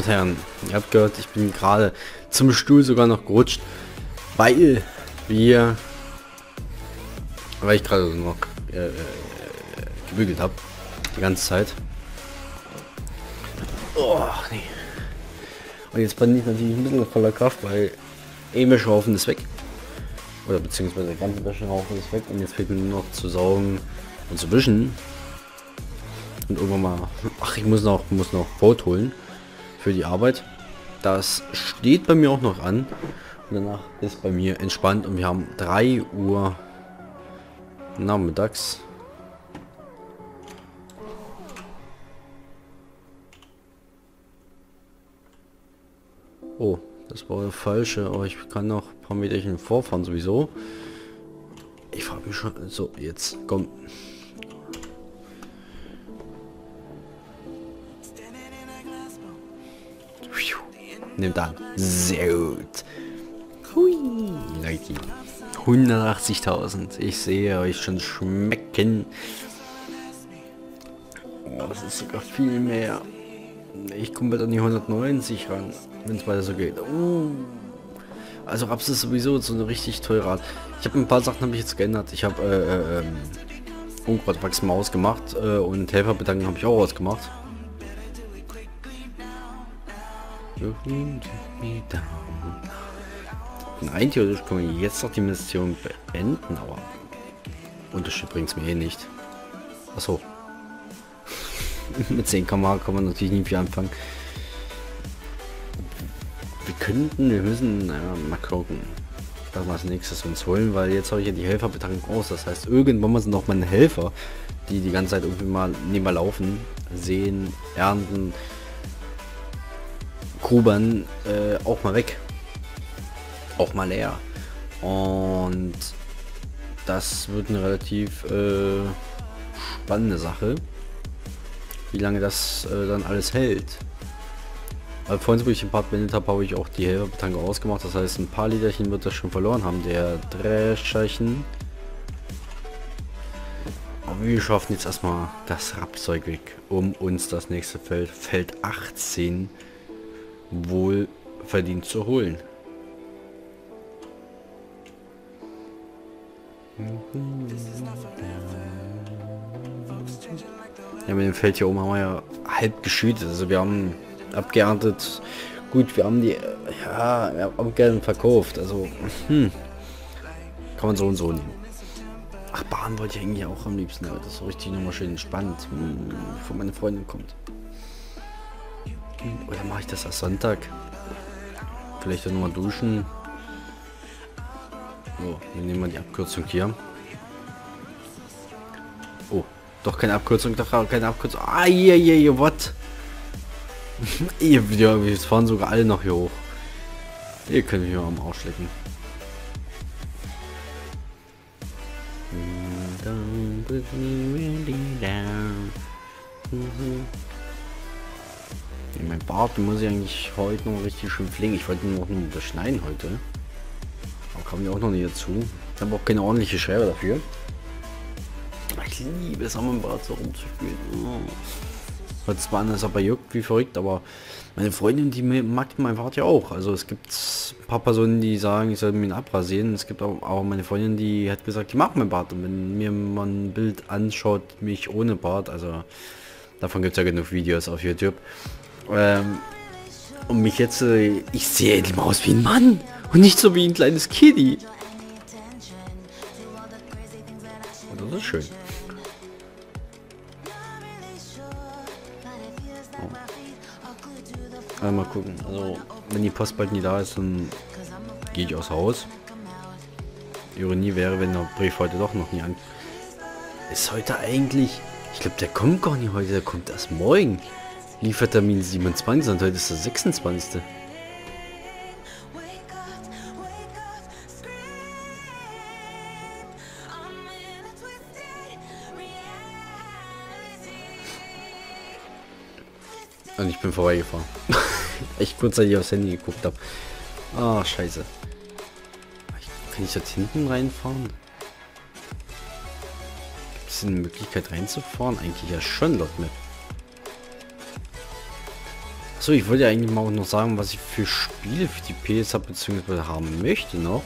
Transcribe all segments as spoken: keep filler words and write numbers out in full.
und Herren, ihr habt gehört, ich bin gerade zum Stuhl sogar noch gerutscht, weil wir, weil ich gerade noch äh, gebügelt habe, die ganze Zeit. Oh, nee. Und jetzt bin ich natürlich ein bisschen voller Kraft, weil ein Wäschehaufen ist weg. Oder beziehungsweise der ganze Wäschehaufen ist weg und jetzt fehlt mir nur noch zu saugen und zu wischen. Und irgendwann mal, ach, ich muss noch, muss noch Brot holen für die Arbeit. Das steht bei mir auch noch an. Und danach ist bei mir entspannt und wir haben drei Uhr nachmittags. Oh, das war der falsche, aber ich kann noch ein paar Meterchen vorfahren sowieso. Ich frage mich schon, so, jetzt, komm. Nimmt an. Sehr gut. Hui, Leute. hundertachtzigtausend. Ich sehe euch schon schmecken. Oh, das ist sogar viel mehr. Ich komme bald an die hundertneunzig ran, wenn es weiter so geht. Uh. Also Raps ist sowieso so eine richtig teure Art. Ich habe ein paar Sachen habe ich jetzt geändert. Ich habe äh, äh, Unkrautwachs mal ausgemacht äh, und Helferbedanken habe ich auch ausgemacht. Nein, theoretisch können wir jetzt noch die Mission beenden, aber Unterschied bringt es mir eh nicht. Achso. Mit zehn Kamera kann man natürlich nicht viel anfangen. Wir könnten, wir müssen, naja, mal gucken, was wir als nächstes uns holen, weil jetzt habe ich ja die Helferbetank aus. Das heißt, irgendwann mal sind auch meine Helfer, die die ganze Zeit irgendwie mal nebenbei laufen, sehen, ernten, grubern, äh, auch mal weg. Auch mal leer. Und das wird eine relativ äh, spannende Sache. Wie lange das äh, dann alles hält. Weil vorhin, wo ich den Part beendet habe, habe ich auch die Helferbetanke ausgemacht. Das heißt, ein paar Literchen wird das schon verloren haben, der Drescherchen. Aber wir schaffen jetzt erstmal das Rapszeug weg, um uns das nächste Feld, Feld achtzehn, wohl verdient zu holen. Ja, mit dem Feld hier oben haben wir ja halb geschüttet. Also wir haben abgeerntet. Gut, wir haben die, ja, wir haben gerne verkauft. Also, hm, kann man so und so nehmen. Ach, Bahn wollte ich eigentlich auch am liebsten, aber das ist so richtig nochmal schön entspannt, bevor meine Freundin kommt. Oder mache ich das erst Sonntag? Vielleicht dann nochmal duschen. So, wir nehmen mal die Abkürzung hier. Oh, doch keine Abkürzung, doch keine Abkürzung. Ah, hier, hier, hier, what? Ja, wir fahren sogar alle noch hier hoch. Hier können wir mal am Arsch lecken. Ja, mein Bart muss ich eigentlich heute noch richtig schön pflegen. Ich wollte noch nur beschneiden heute. Aber kam mir auch noch nicht dazu. Ich habe auch keine ordentliche Schere dafür. Ich liebe es, am Bart so rumzuspielen. Oh. Hört zwar an, als ob er juckt wie verrückt, aber meine Freundin, die mag mein Bart ja auch. Also es gibt ein paar Personen, die sagen, ich soll mir ihn abrasieren. Es gibt auch, auch meine Freundin, die hat gesagt, die mag mein Bart. Und wenn mir man ein Bild anschaut, mich ohne Bart, also davon gibt es ja genug Videos auf YouTube. Ähm, und mich jetzt, äh, ich sehe endlich mal aus wie ein Mann und nicht so wie ein kleines Kitty. Und das ist schön. Oh. Mal gucken. Also wenn die Post bald nie da ist, dann gehe ich aus Haus. Ironie wäre, wenn der Brief heute doch noch nie an. Ist heute eigentlich? Ich glaube, der kommt gar nicht heute. Der kommt erst morgen. Liefertermin siebenundzwanzig und heute ist der sechsundzwanzigste. Und ich bin vorbeigefahren. Ich kurzzeitig aufs Handy geguckt habe. Ah, oh, scheiße. Kann ich dort hinten reinfahren? Gibt es eine Möglichkeit reinzufahren? Eigentlich ja schon dort mit. So, ich wollte ja eigentlich mal auch noch sagen, was ich für Spiele für die P S habe, beziehungsweise haben möchte noch.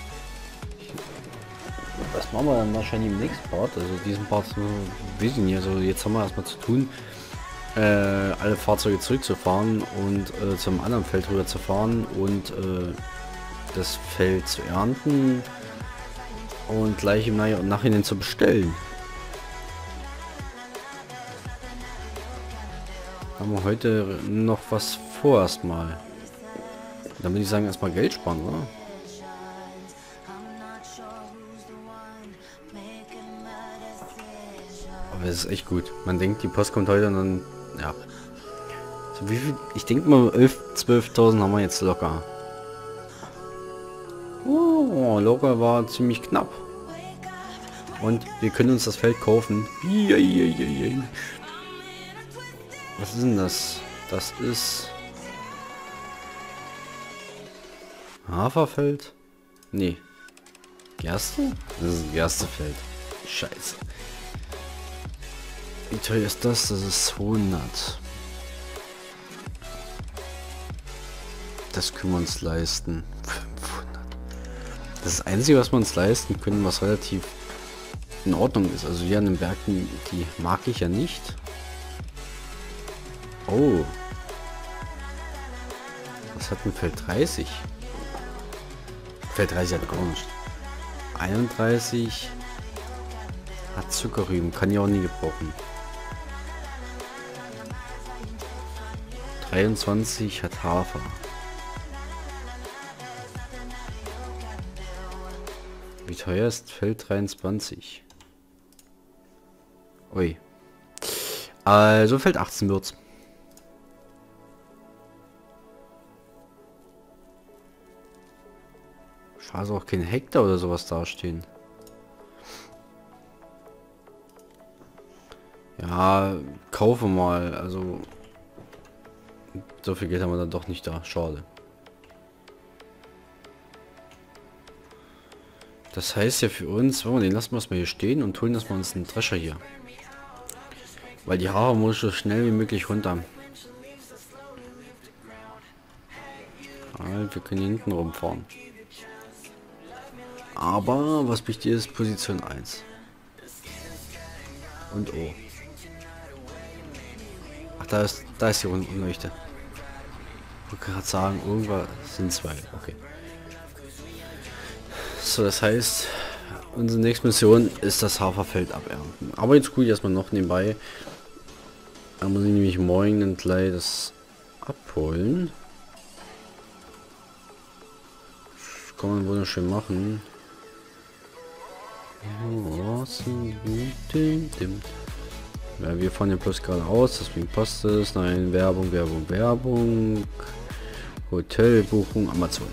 Das machen wir dann wahrscheinlich im nächsten Part. Also diesen Part äh, weiß ich nicht. Also jetzt haben wir erstmal zu tun, äh, alle Fahrzeuge zurückzufahren und äh, zum anderen Feld rüber zu fahren und äh, das Feld zu ernten und gleich im Nach Nachhinein zu bestellen. Haben wir heute noch was vor erstmal. Dann würde ich sagen, erstmal Geld sparen, oder? Aber es ist echt gut. Man denkt, die Post kommt heute und dann, ja. So wie viel? Ich denke mal elf, zwölftausend haben wir jetzt locker. Oh, locker war ziemlich knapp. Und wir können uns das Feld kaufen. Was ist denn das? Das ist Haferfeld? Nee. Gerste? Das ist ein Gerstefeld. Scheiße. Wie teuer ist das? Das ist hundert. Das können wir uns leisten. fünfhundert. Das ist das Einzige, was wir uns leisten können, was relativ in Ordnung ist. Also hier an den Bergen, die mag ich ja nicht. Oh. Was hat ein Feld dreißig? Feld dreißig hat gar nicht. einunddreißig hat Zuckerrüben, kann ich auch nie gebrauchen. dreiundzwanzig hat Hafer. Wie teuer ist Feld dreiundzwanzig? Ui. Also Feld achtzehn wird's. Schade, auch kein Hektar oder sowas dastehen. Ja, kaufe mal. Also so viel Geld haben wir dann doch nicht da. Schade. Das heißt ja für uns, oh, den lassen wir es mal hier stehen und holen das mal uns einen Drescher hier. Weil die Haare muss so schnell wie möglich runter. Halt, wir können hier hinten rumfahren. Aber was wichtig ist, Position eins. Und O. Ach, da ist, da ist die Unleuchte. Ich wollte gerade sagen, irgendwas sind zwei. Okay. So, das heißt, unsere nächste Mission ist das Haferfeld abernten. Aber jetzt gucke ich erstmal noch nebenbei. Da muss ich nämlich morgen dann gleich das abholen. Das kann man wunderschön machen. Ja, wir fahren ja bloß geradeaus, deswegen passt es. Nein, Werbung, Werbung, Werbung. Hotelbuchung, Amazon.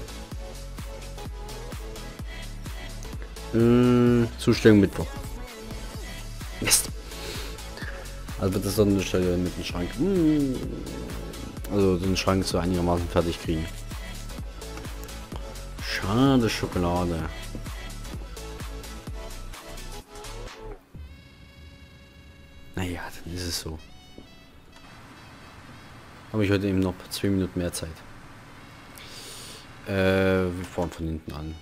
Äh, Zustellung Mittwoch. Mist. Also wird das Sonnenstelle mit dem Schrank. Also den Schrank so einigermaßen fertig kriegen. Schade Schokolade. Naja, dann ist es so. Habe ich heute eben noch zwei Minuten mehr Zeit. Äh, wir fahren von hinten an.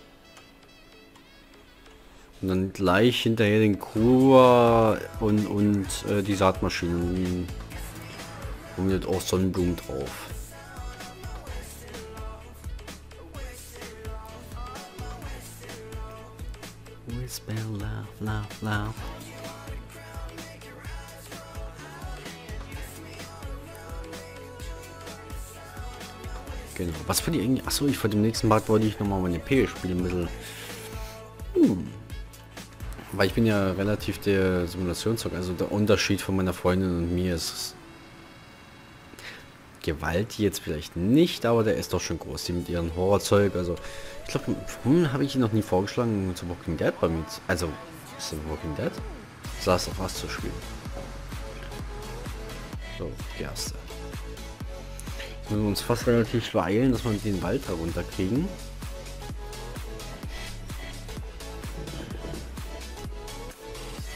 Und dann gleich hinterher den Kuhr und, und äh, die Saatmaschinen. Und jetzt auch Sonnenblumen drauf. Whisper, love, love, love. Genau. Was für die eigentlich? Achso, ich vor dem nächsten Part wollte ich nochmal meine P spiele ein bisschen. Hm. Weil ich bin ja relativ der Simulationszeug, also der Unterschied von meiner Freundin und mir ist Gewalt jetzt vielleicht nicht, aber der ist doch schon groß, die mit ihren Horrorzeug, also ich glaube, hm, habe ich ihn noch nie vorgeschlagen zu Walking Dead bei mir, also ist das Walking Dead? Saß auf was zu spielen. So, die erste. Jetzt müssen wir uns fast relativ beeilen, dass wir den Wald herunter kriegen.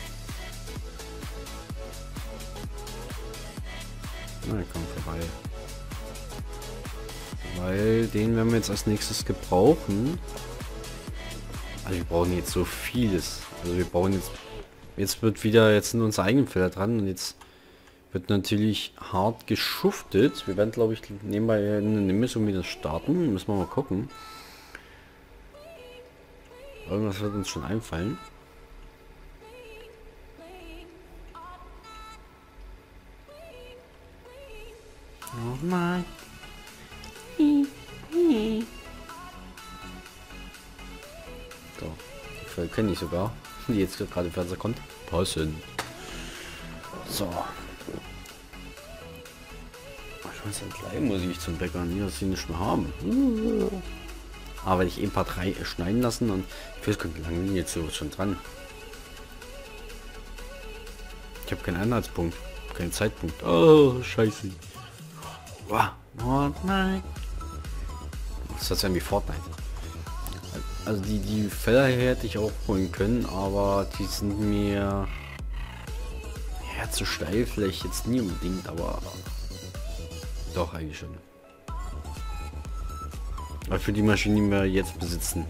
Na, komm vorbei. Weil den werden wir jetzt als nächstes gebrauchen. Also wir brauchen jetzt so vieles. Also wir brauchen jetzt... Jetzt wird wieder, jetzt sind unsere eigenen Felder dran und jetzt wird natürlich hart geschuftet. Wir werden, glaube ich, nebenbei eine Mission wieder starten. Müssen wir mal gucken. Irgendwas wird uns schon einfallen. Oh nein. So, die Folge kenne ich sogar. Die jetzt gerade im Fernseher kommt. Passen. So. Ich weiß nicht, gleich muss ich zum Bäcker, nie, dass sie nicht mehr haben. Aber ich ein paar drei schneiden lassen und ich weiß gar nicht, wie lange jetzt so schon dran. Ich habe keinen Anhaltspunkt, keinen Zeitpunkt. Oh, scheiße. Wow. Oh nein. Das ist ja wie Fortnite. Also die, die Felder hier hätte ich auch holen können, aber die sind mir ja, zu steil, vielleicht jetzt nie unbedingt, aber doch eigentlich schon. Aber für die Maschine, die wir jetzt besitzen.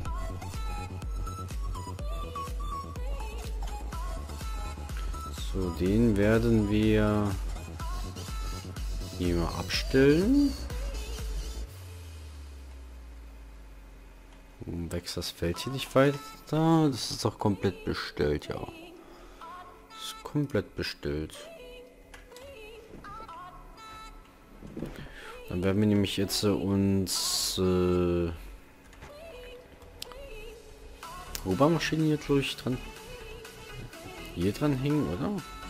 So, den werden wir hier mal abstellen. Wächst das Feld hier nicht weiter? Das ist doch komplett bestellt, ja. Das ist komplett bestellt. Dann werden wir nämlich jetzt äh, uns äh, Obermaschine hier, glaube ich, dran. Hier dran hängen, oder?